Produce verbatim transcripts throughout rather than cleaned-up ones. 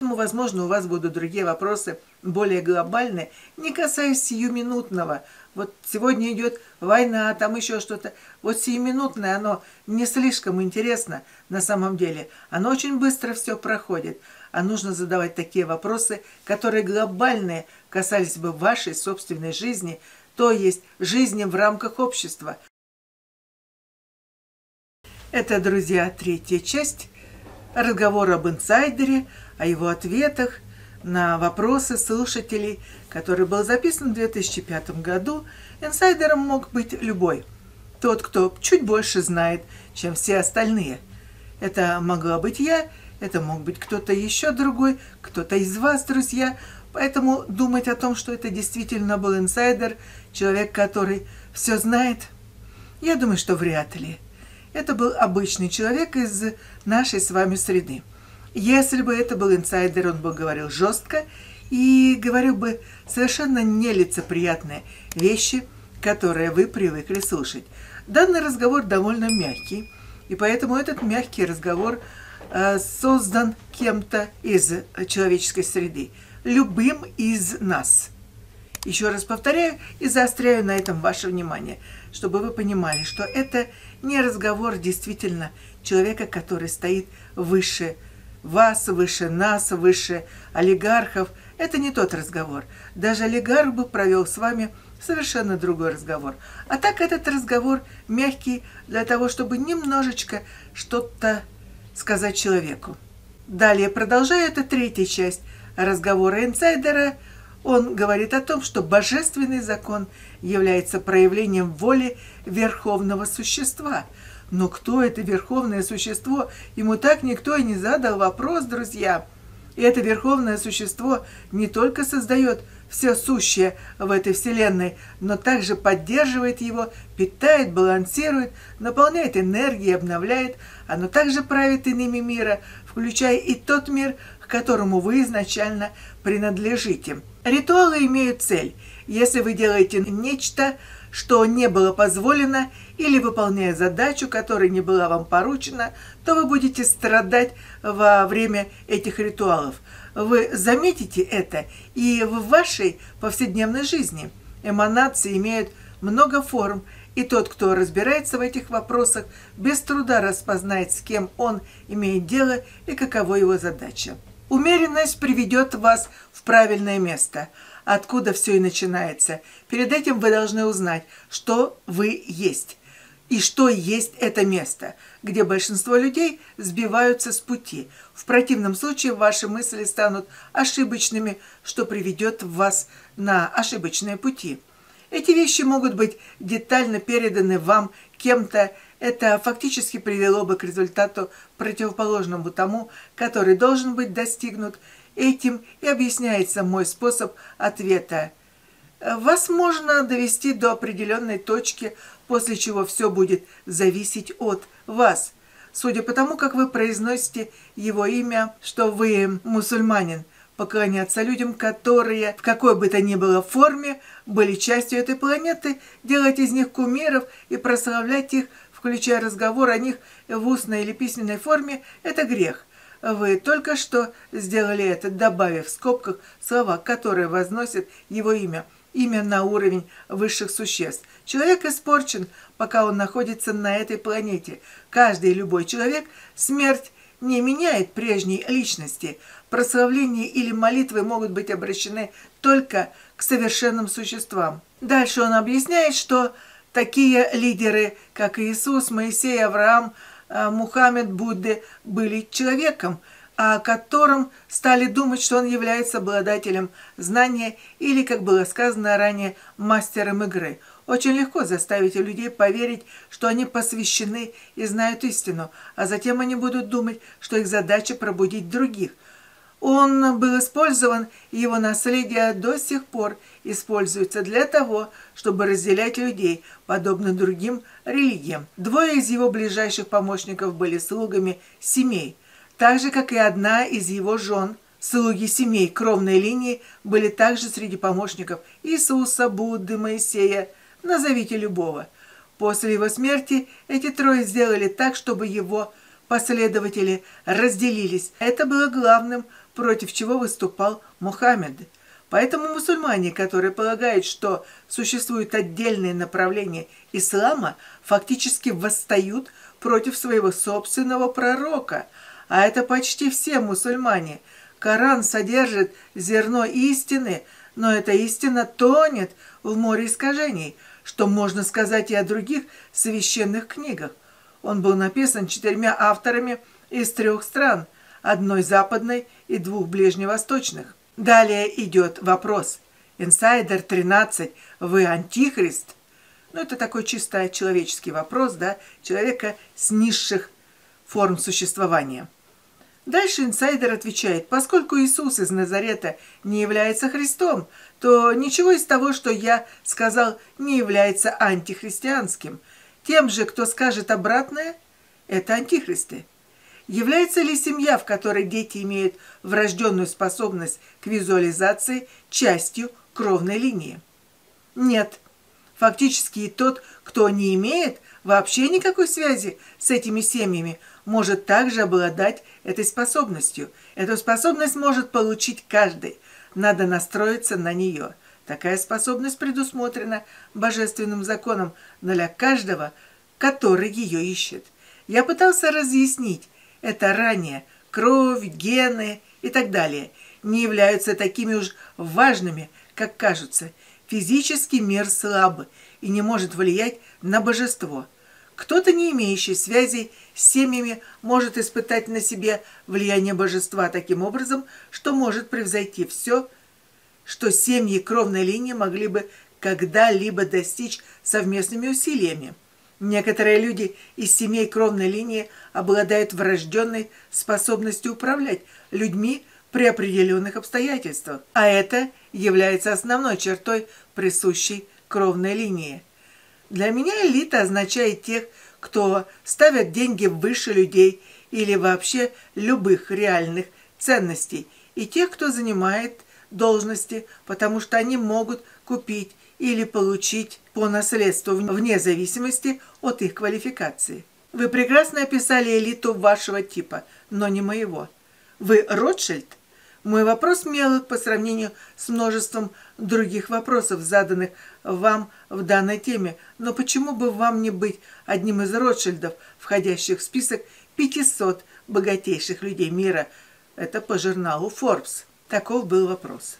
Возможно, у вас будут другие вопросы, более глобальные, не касаясь сиюминутного. Вот сегодня идет война, там еще что-то. Вот сиюминутное, оно не слишком интересно на самом деле. Оно очень быстро все проходит. А нужно задавать такие вопросы, которые глобальные, касались бы вашей собственной жизни, то есть жизни в рамках общества. Это, друзья, третья часть разговора об инсайдере, о его ответах на вопросы слушателей, который был записан в две тысячи пятом году. Инсайдером мог быть любой. Тот, кто чуть больше знает, чем все остальные. Это могла быть я, это мог быть кто-то еще другой, кто-то из вас, друзья. Поэтому думать о том, что это действительно был инсайдер, человек, который все знает, я думаю, что вряд ли. Это был обычный человек из нашей с вами среды. Если бы это был инсайдер, он бы говорил жестко и говорил бы совершенно нелицеприятные вещи, которые вы привыкли слушать. Данный разговор довольно мягкий, и поэтому этот мягкий разговор э, создан кем-то из человеческой среды, любым из нас. Еще раз повторяю и заостряю на этом ваше внимание, чтобы вы понимали, что это не разговор действительно человека, который стоит выше вас, выше нас, выше олигархов. Это не тот разговор. Даже олигарх бы провел с вами совершенно другой разговор. А так этот разговор мягкий для того, чтобы немножечко что-то сказать человеку. Далее, продолжая, это третья часть разговора инсайдера. Он говорит о том, что божественный закон является проявлением воли верховного существа. Но кто это верховное существо? Ему так никто и не задал вопрос, друзья. И это верховное существо не только создает все сущее в этой вселенной, но также поддерживает его, питает, балансирует, наполняет энергией, обновляет. Оно также правит иными мира, включая и тот мир, к которому вы изначально принадлежите. Ритуалы имеют цель. Если вы делаете нечто, что не было позволено, или выполняя задачу, которая не была вам поручена, то вы будете страдать во время этих ритуалов. Вы заметите это и в вашей повседневной жизни. Эманации имеют много форм, и тот, кто разбирается в этих вопросах, без труда распознает, с кем он имеет дело и какова его задача. Умеренность приведет вас в правильное место, откуда все и начинается. Перед этим вы должны узнать, что вы есть. И что есть это место, где большинство людей сбиваются с пути. В противном случае ваши мысли станут ошибочными, что приведет вас на ошибочные пути. Эти вещи могут быть детально переданы вам кем-то. Это фактически привело бы к результату противоположному тому, который должен быть достигнут. Этим и объясняется мой способ ответа. Вас можно довести до определенной точки, после чего все будет зависеть от вас. Судя по тому, как вы произносите его имя, что вы мусульманин, поклоняться людям, которые в какой бы то ни было форме были частью этой планеты, делать из них кумиров и прославлять их, включая разговор о них в устной или письменной форме, это грех. Вы только что сделали это, добавив в скобках слова, которые возносят его имя. Имя на уровень высших существ. Человек испорчен, пока он находится на этой планете. Каждый и любой человек, смерть не меняет прежней личности. Прославление или молитвы могут быть обращены только к совершенным существам. Дальше он объясняет, что такие лидеры, как Иисус, Моисей, Авраам, Мухаммед, Будда, были человеком, о котором стали думать, что он является обладателем знания или, как было сказано ранее, мастером игры. Очень легко заставить людей поверить, что они посвящены и знают истину, а затем они будут думать, что их задача пробудить других. Он был использован, и его наследие до сих пор используется для того, чтобы разделять людей, подобно другим религиям. Двое из его ближайших помощников были слугами семей, так же, как и одна из его жен. Слуги семей кровной линии были также среди помощников Иисуса, Будды, Моисея, назовите любого. После его смерти эти трое сделали так, чтобы его последователи разделились. Это было главным против чего выступал Мухаммед. Поэтому мусульмане, которые полагают, что существуют отдельные направления ислама, фактически восстают против своего собственного пророка. А это почти все мусульмане. Коран содержит зерно истины, но эта истина тонет в море искажений, что можно сказать и о других священных книгах. Он был написан четырьмя авторами из трех стран, одной западной и двух ближневосточных. Далее идет вопрос. Инсайдер тринадцать, вы антихрист? Ну, это такой чисто человеческий вопрос, да, человека с низших форм существования. Дальше инсайдер отвечает: поскольку Иисус из Назарета не является Христом, то ничего из того, что я сказал, не является антихристианским. Тем же, кто скажет обратное, это антихристы. Является ли семья, в которой дети имеют врожденную способность к визуализации, частью кровной линии? Нет. Фактически и тот, кто не имеет вообще никакой связи с этими семьями, может также обладать этой способностью. Эту способность может получить каждый. Надо настроиться на нее. Такая способность предусмотрена божественным законом для каждого, который ее ищет. Я пытался разъяснить это ранее. Кровь, гены и так далее не являются такими уж важными, как кажутся. Физический мир слаб и не может влиять на божество. Кто-то, не имеющий связей с семьями, может испытать на себе влияние божества таким образом, что может превзойти все, что семьи кровной линии могли бы когда-либо достичь совместными усилиями. Некоторые люди из семей кровной линии обладают врожденной способностью управлять людьми при определенных обстоятельствах, а это является основной чертой присущей кровной линии. Для меня элита означает тех, кто ставят деньги выше людей или вообще любых реальных ценностей, и тех, кто занимает должности, потому что они могут купить или получить по наследству вне зависимости от их квалификации. Вы прекрасно описали элиту вашего типа, но не моего. Вы Ротшильд? Мой вопрос мелок по сравнению с множеством других вопросов, заданных вам в данной теме. Но почему бы вам не быть одним из Ротшильдов, входящих в список пятисот богатейших людей мира? Это по журналу Forbes. Таков был вопрос.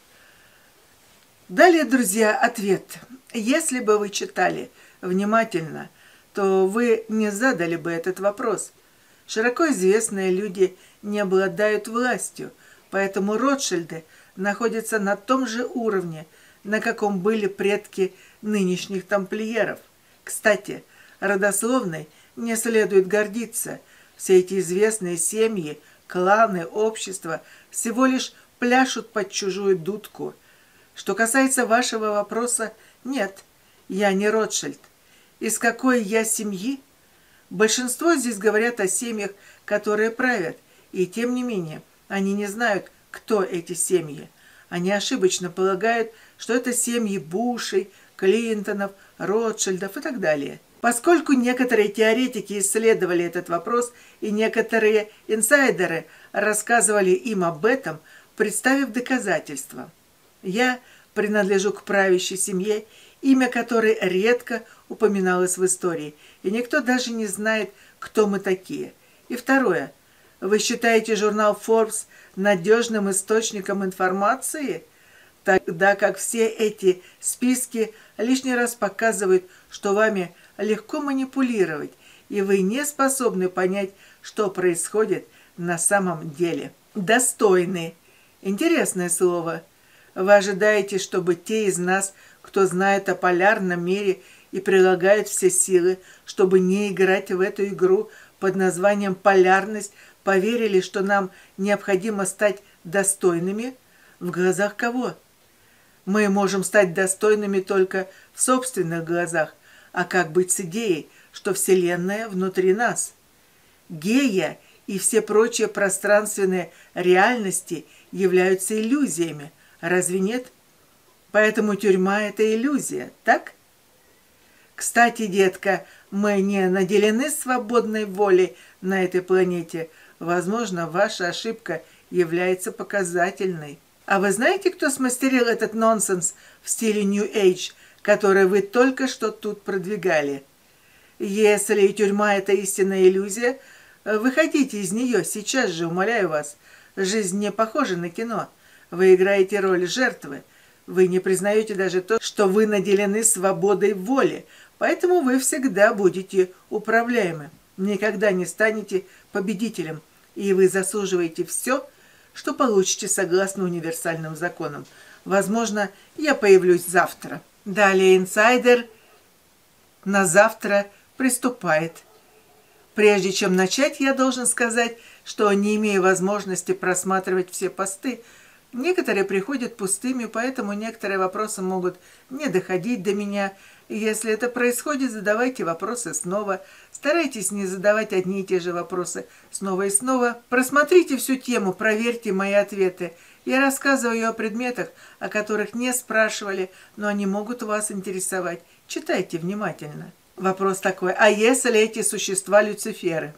Далее, друзья, ответ. Если бы вы читали внимательно, то вы не задали бы этот вопрос. Широко известные люди не обладают властью, поэтому Ротшильды находятся на том же уровне, на каком были предки нынешних тамплиеров. Кстати, родословной не следует гордиться. Все эти известные семьи, кланы, общества всего лишь пляшут под чужую дудку. Что касается вашего вопроса, нет, я не Ротшильд. Из какой я семьи? Большинство здесь говорят о семьях, которые правят, и тем не менее они не знают, кто эти семьи. Они ошибочно полагают, что это семьи Бушей, Клинтонов, Ротшильдов и так далее. Поскольку некоторые теоретики исследовали этот вопрос, и некоторые инсайдеры рассказывали им об этом, представив доказательства. Я принадлежу к правящей семье, имя которой редко упоминалось в истории, и никто даже не знает, кто мы такие. И второе. Вы считаете журнал Forbes надежным источником информации? Тогда как все эти списки лишний раз показывают, что вами легко манипулировать, и вы не способны понять, что происходит на самом деле. Достойны. Интересное слово. Вы ожидаете, чтобы те из нас, кто знает о полярном мире и прилагают все силы, чтобы не играть в эту игру под названием «полярность», поверили, что нам необходимо стать достойными? В глазах кого? Мы можем стать достойными только в собственных глазах. А как быть с идеей, что Вселенная внутри нас? Гея и все прочие пространственные реальности являются иллюзиями. Разве нет? Поэтому тюрьма – это иллюзия, так? Кстати, детка, мы не наделены свободной волей на этой планете. Возможно, ваша ошибка является показательной. А вы знаете, кто смастерил этот нонсенс в стиле New Age, который вы только что тут продвигали? Если тюрьма – это истинная иллюзия, выходите из нее сейчас же, умоляю вас. Жизнь не похожа на кино. Вы играете роль жертвы. Вы не признаете даже то, что вы наделены свободой воли, поэтому вы всегда будете управляемы. Никогда не станете победителем, и вы заслуживаете все, что получите согласно универсальным законам. Возможно, я появлюсь завтра. Далее инсайдер на завтра приступает. Прежде чем начать, я должен сказать, что не имею возможности просматривать все посты. Некоторые приходят пустыми, поэтому некоторые вопросы могут не доходить до меня. И если это происходит, задавайте вопросы снова. Старайтесь не задавать одни и те же вопросы снова и снова. Просмотрите всю тему, проверьте мои ответы. Я рассказываю о предметах, о которых не спрашивали, но они могут вас интересовать. Читайте внимательно. Вопрос такой: а если эти существа Люциферы?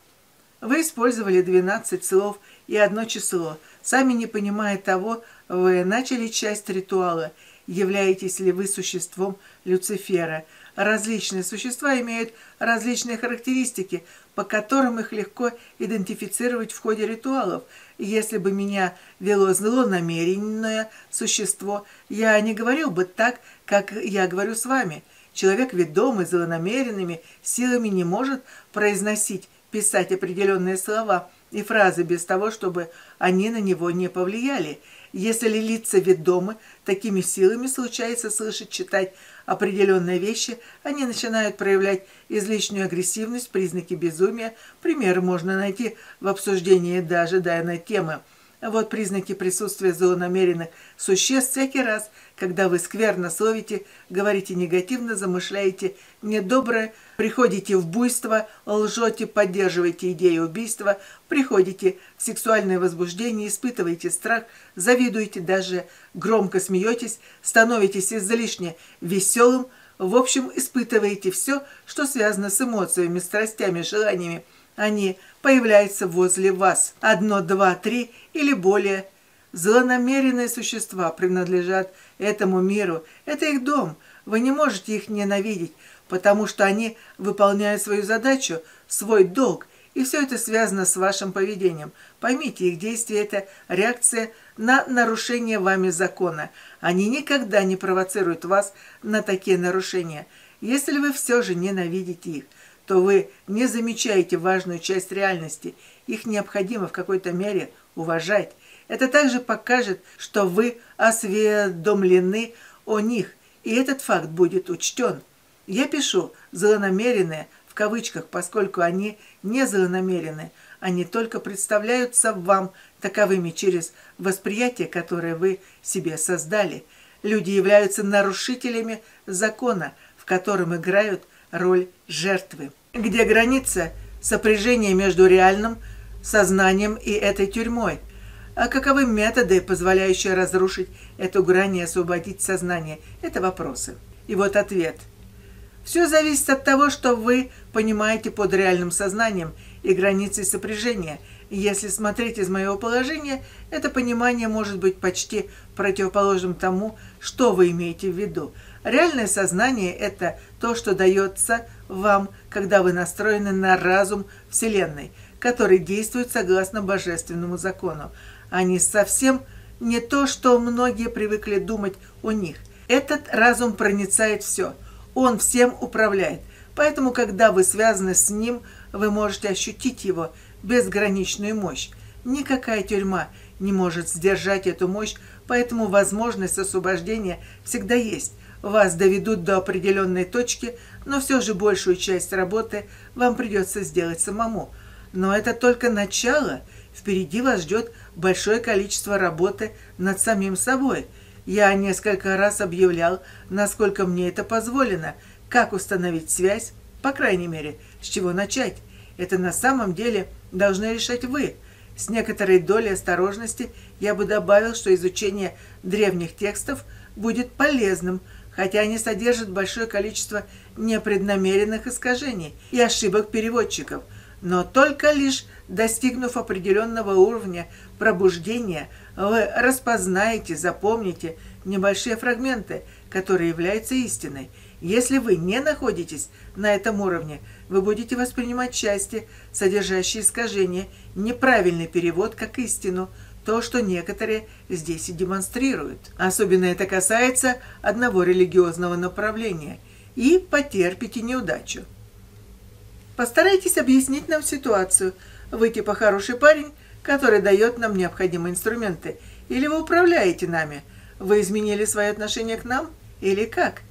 Вы использовали двенадцать слов и одно число. Сами не понимая того, вы начали часть ритуала. Являетесь ли вы существом Люцифера? Различные существа имеют различные характеристики, по которым их легко идентифицировать в ходе ритуалов. Если бы меня вело злонамеренное существо, я не говорил бы так, как я говорю с вами. Человек, ведомый злонамеренными силами, не может произносить, писать определенные слова и фразы без того, чтобы они на него не повлияли. Если лица ведомы такими силами, случается слышать, читать определенные вещи, они начинают проявлять излишнюю агрессивность, признаки безумия. Примеры можно найти в обсуждении даже данной темы. Вот признаки присутствия злонамеренных существ всякий раз, когда вы скверно словите, говорите негативно, замышляете недоброе, приходите в буйство, лжете, поддерживаете идею убийства, приходите в сексуальное возбуждение, испытываете страх, завидуете, даже громко смеетесь, становитесь излишне веселым, в общем, испытываете все, что связано с эмоциями, страстями, желаниями. Они появляются возле вас. Одно, два, три или более. Злонамеренные существа принадлежат этому миру. Это их дом. Вы не можете их ненавидеть, потому что они выполняют свою задачу, свой долг. И все это связано с вашим поведением. Поймите, их действие – это реакция на нарушение вами закона. Они никогда не провоцируют вас на такие нарушения. Если вы все же ненавидите их, то вы не замечаете важную часть реальности. Их необходимо в какой-то мере уважать. Это также покажет, что вы осведомлены о них, и этот факт будет учтен. Я пишу «злонамеренные» в кавычках, поскольку они не злонамерены, они только представляются вам таковыми через восприятие, которое вы себе создали. Люди являются нарушителями закона, в котором играют роль жертвы. Где граница сопряжения между реальным сознанием и этой тюрьмой? А каковы методы, позволяющие разрушить эту грань и освободить сознание? Это вопросы. И вот ответ. Все зависит от того, что вы понимаете под реальным сознанием и границей сопряжения. И если смотреть из моего положения, это понимание может быть почти противоположным тому, что вы имеете в виду. Реальное сознание – это то, что дается вам, когда вы настроены на разум Вселенной, который действует согласно божественному закону. Они совсем не то, что многие привыкли думать о них. Этот разум проницает все. Он всем управляет. Поэтому, когда вы связаны с ним, вы можете ощутить его безграничную мощь. Никакая тюрьма не может сдержать эту мощь, поэтому возможность освобождения всегда есть. Вас доведут до определенной точки, но все же большую часть работы вам придется сделать самому. Но это только начало. Впереди вас ждет большое количество работы над самим собой. Я несколько раз объявлял, насколько мне это позволено, как установить связь, по крайней мере, с чего начать. Это на самом деле должны решать вы. С некоторой долей осторожности я бы добавил, что изучение древних текстов будет полезным, хотя они содержат большое количество непреднамеренных искажений и ошибок переводчиков. Но только лишь достигнув определенного уровня пробуждения, вы распознаете, запомните небольшие фрагменты, которые являются истиной. Если вы не находитесь на этом уровне, вы будете воспринимать части, содержащие искажения, неправильный перевод как истину, то, что некоторые здесь и демонстрируют. Особенно это касается одного религиозного направления. И потерпите неудачу. Постарайтесь объяснить нам ситуацию. Вы типа хороший парень, который дает нам необходимые инструменты. Или вы управляете нами. Вы изменили свое отношение к нам? Или как?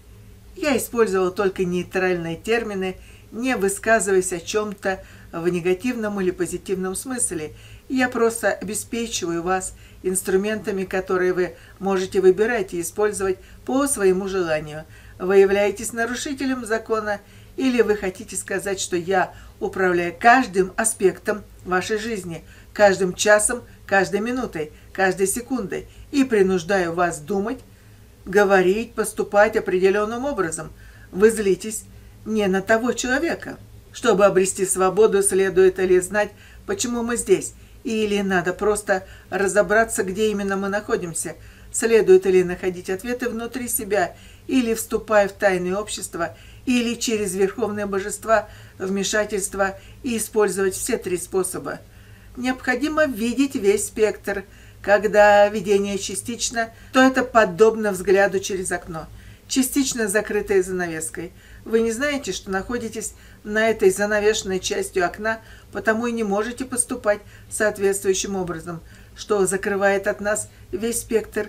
Я использовал только нейтральные термины, не высказываясь о чем-то в негативном или позитивном смысле. Я просто обеспечиваю вас инструментами, которые вы можете выбирать и использовать по своему желанию. Вы являетесь нарушителем закона, или вы хотите сказать, что я управляю каждым аспектом вашей жизни, каждым часом, каждой минутой, каждой секундой и принуждаю вас думать, говорить, поступать определенным образом. Вы злитесь не на того человека. Чтобы обрести свободу, следует ли знать, почему мы здесь, или надо просто разобраться, где именно мы находимся. Следует ли находить ответы внутри себя, или вступая в тайные общества, или через верховные божества вмешательства и использовать все три способа. Необходимо видеть весь спектр. Когда видение частично, то это подобно взгляду через окно, частично закрытой занавеской. Вы не знаете, что находитесь на этой занавешенной частью окна, потому и не можете поступать соответствующим образом, что закрывает от нас весь спектр.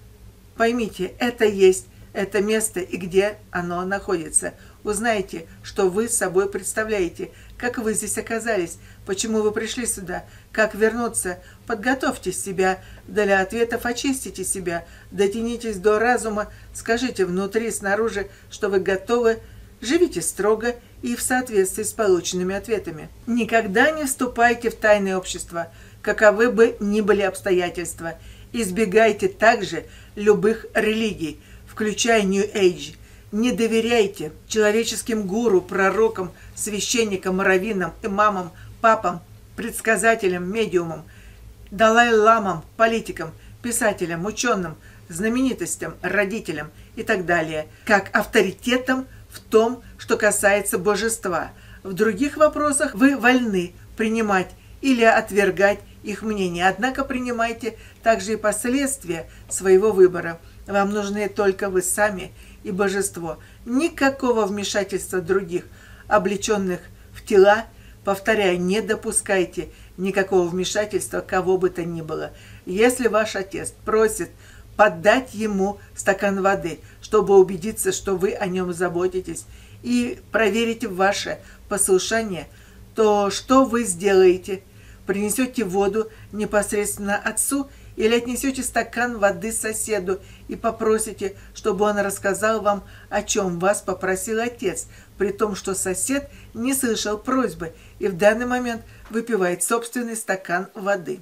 Поймите, это есть это место и где оно находится. Узнайте, что вы собой представляете, как вы здесь оказались, почему вы пришли сюда, как вернуться. Подготовьте себя для ответов, очистите себя, дотянитесь до разума, скажите внутри, снаружи, что вы готовы, живите строго и в соответствии с полученными ответами. Никогда не вступайте в тайное общество, каковы бы ни были обстоятельства. Избегайте также любых религий, включая New Age. Не доверяйте человеческим гуру, пророкам, священникам, раввинам, имамам, папам, предсказателям, медиумам, далай-ламам, политикам, писателям, ученым, знаменитостям, родителям и так далее, как авторитетам в том, что касается божества. В других вопросах вы вольны принимать или отвергать их мнение, однако принимайте также и последствия своего выбора. Вам нужны только вы сами и божество. Никакого вмешательства других, облеченных в тела. Повторяю, не допускайте никакого вмешательства кого бы то ни было. Если ваш отец просит подать ему стакан воды, чтобы убедиться, что вы о нем заботитесь, и проверить ваше послушание, то что вы сделаете? Принесете воду непосредственно отцу или отнесете стакан воды соседу и попросите, чтобы он рассказал вам, о чем вас попросил отец, при том, что сосед не слышал просьбы и в данный момент выпивает собственный стакан воды.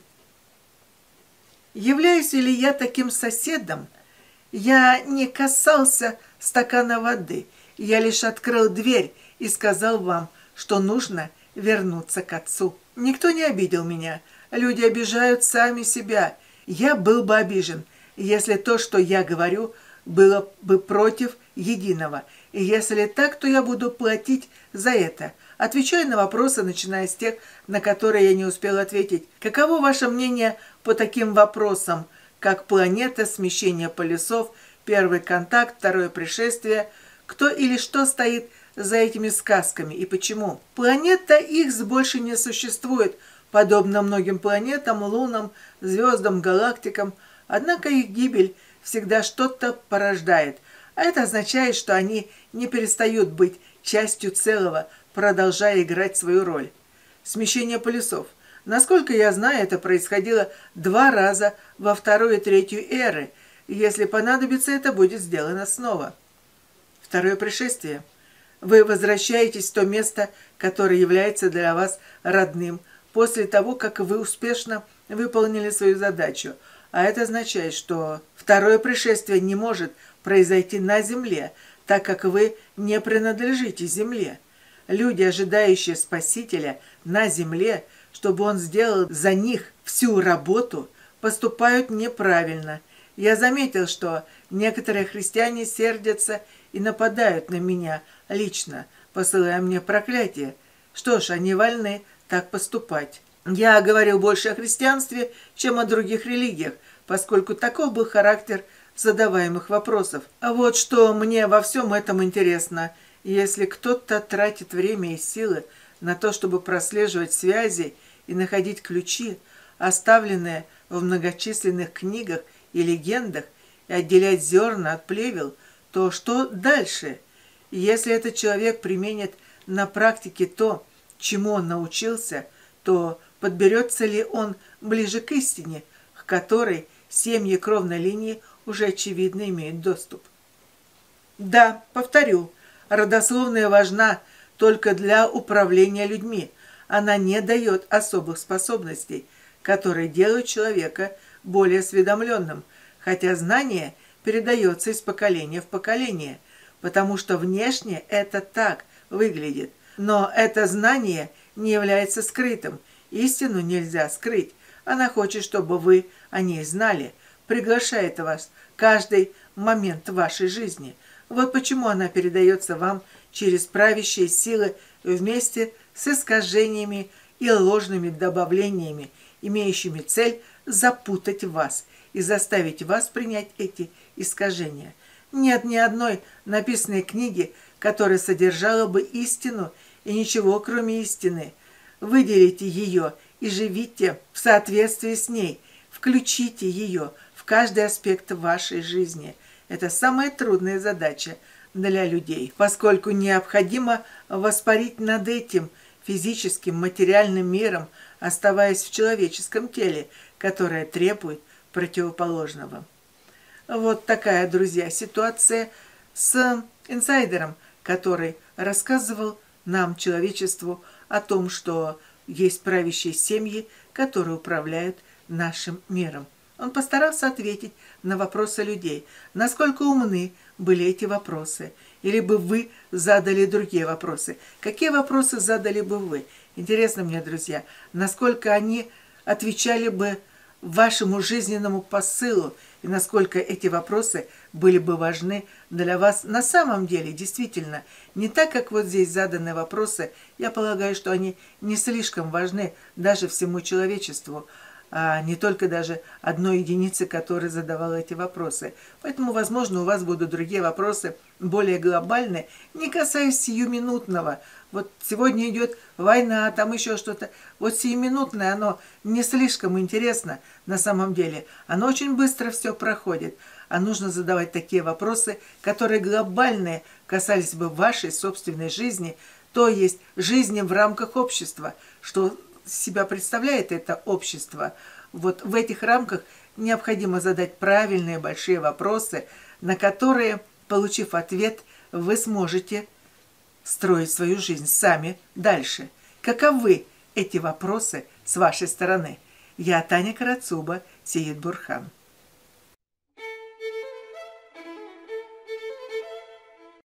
Являюсь ли я таким соседом? Я не касался стакана воды, я лишь открыл дверь и сказал вам, что нужно вернуться к отцу. Никто не обидел меня, люди обижают сами себя. Я был бы обижен, если то, что я говорю, было бы против единого. И если так, то я буду платить за это. Отвечаю на вопросы, начиная с тех, на которые я не успел ответить. Каково ваше мнение по таким вопросам, как планета, смещение полюсов, первый контакт, второе пришествие? Кто или что стоит за этими сказками и почему? Планета Икс больше не существует, подобно многим планетам, лунам, звездам, галактикам. Однако их гибель всегда что-то порождает. А это означает, что они не перестают быть частью целого, продолжая играть свою роль. Смещение полюсов. Насколько я знаю, это происходило два раза во вторую и третью эры. Если понадобится, это будет сделано снова. Второе пришествие. Вы возвращаетесь в то место, которое является для вас родным, после того, как вы успешно выполнили свою задачу. А это означает, что второе пришествие не может произойти на Земле, так как вы не принадлежите Земле. люди, ожидающие Спасителя на земле, чтобы Он сделал за них всю работу, поступают неправильно. Я заметил, что некоторые христиане сердятся и нападают на меня лично, посылая мне проклятие. Что ж, они вольны так поступать. Я говорил больше о христианстве, чем о других религиях, поскольку таков был характер задаваемых вопросов. А вот что мне во всем этом интересно. Если кто-то тратит время и силы на то, чтобы прослеживать связи и находить ключи, оставленные в многочисленных книгах и легендах, и отделять зерна от плевел, то что дальше? Если этот человек применит на практике то, чему он научился, то подберется ли он ближе к истине, к которой семьи кровной линии уже очевидно имеют доступ? Да, повторю, родословная важна только для управления людьми. Она не дает особых способностей, которые делают человека более осведомленным, хотя знание передается из поколения в поколение, потому что внешне это так выглядит. Но это знание не является скрытым. Истину нельзя скрыть. Она хочет, чтобы вы о ней знали, приглашает вас каждый момент вашей жизни. Вот почему она передается вам через правящие силы вместе с искажениями и ложными добавлениями, имеющими цель запутать вас и заставить вас принять эти искажения. Нет ни одной написанной книги, которая содержала бы истину и ничего, кроме истины. Выделите ее и живите в соответствии с ней. Включите ее в каждый аспект вашей жизни. Это самая трудная задача для людей, поскольку необходимо воспарить над этим физическим, материальным миром, оставаясь в человеческом теле, которое требует противоположного. Вот такая, друзья, ситуация с инсайдером, который рассказывал нам, человечеству, о том, что есть правящие семьи, которые управляют нашим миром. Он постарался ответить на вопросы людей. Насколько умны были эти вопросы? Или бы вы задали другие вопросы? Какие вопросы задали бы вы? Интересно мне, друзья, насколько они отвечали бы вашему жизненному посылу, и насколько эти вопросы были бы важны для вас на самом деле, действительно. Не так, как вот здесь заданы вопросы, я полагаю, что они не слишком важны даже всему человечеству, а не только даже одной единице, которая задавала эти вопросы. Поэтому, возможно, у вас будут другие вопросы, более глобальные, не касаясь сиюминутного. Вот сегодня идет война, там еще что-то. Вот сиюминутное, оно не слишком интересно на самом деле. Оно очень быстро все проходит. А нужно задавать такие вопросы, которые глобальные, касались бы вашей собственной жизни, то есть жизни в рамках общества, что себя представляет это общество. Вот в этих рамках необходимо задать правильные большие вопросы, на которые, получив ответ, вы сможете строить свою жизнь сами дальше. Каковы эти вопросы с вашей стороны? Я Таня Карацуба, Сеид Бурхан.